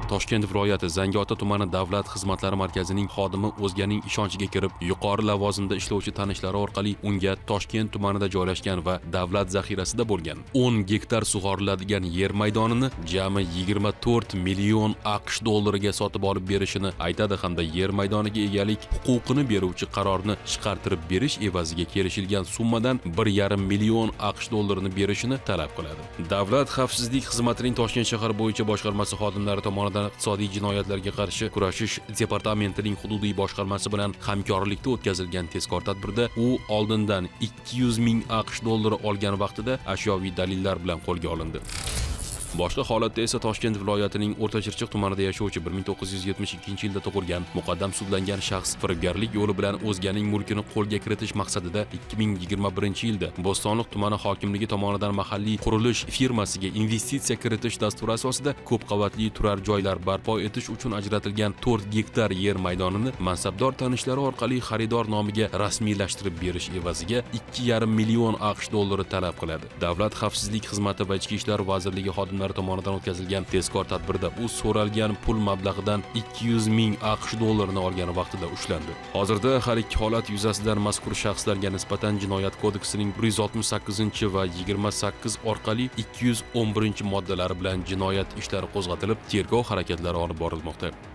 Toshkent viloyati Zangiota tumani davlat xizmatlari markazining xodimi o'zganing ishonchiga kirib, yuqori lavozimda ishlovchi tanishlari orqali unga Toshkent tumanida joylashgan va davlat zaxirasida bo'lgan 10 gektar sug'oriladigan yer maydonini jami 24 million AQSh dollariga sotib olib berishini aytadi hamda yer maydoniga egalik huquqini beruvchi qarorni chiqartirib berish evaziga kelishilgan summadan 1,5 million AQSh dollarini berishini talab qiladi. Davlat xavfsizlik xizmatining Toshkent shahar bo'yicha boshqarmasi xodimlari tomonidan iqtisodiy jinoyatlarga qarshi kurashish departamentining hududiy boshqarmasi bilan hamkorlikda o'tkazilgan tezkor tadbirda u oldindan 200 ming AQSh dollari olgan vaqtida ashyoviy dalillar bilan qo'lga olindi. Boshqa holatda esa Toshkent viloyatining O'rtachirchiq tumanida yashovchi 1972-yilda tug'ilgan muqaddam sudlangan shaxs firibgarlik yo'li bilan o'zganing mulkini qo'lga kiritish maqsadida 2021-yilda Bo'stonliq tumani hokimligi tomonidan mahalliy qurilish firmasiga investitsiya kiritish dasturi asosida ko'p qavatli turar joylar barpo etish uchun ajratilgan 4 gektar yer maydonini mansabdor tanishlari orqali xaridor nomiga rasmiylashtirib berish evaziga 2,5 million AQSh dollari talab qiladi. Davlat xavfsizlik xizmati va Ichki ishlar vazirligi xodimlari tomonidan o'tkazilgan tezkor tadbirda u so'ralgan pul mablag'idan 200 ming AQSh dollarini olgan vaqtida ushlandi. Hozirda har ikki holat yuzasidan mazkur shaxslarga nisbatan Jinoyat kodeksining 168 va 28 orqali 211 moddalari bilan jinoyat ishlari qo'zg'atilib, tergov harakatlari olib borilmoqda.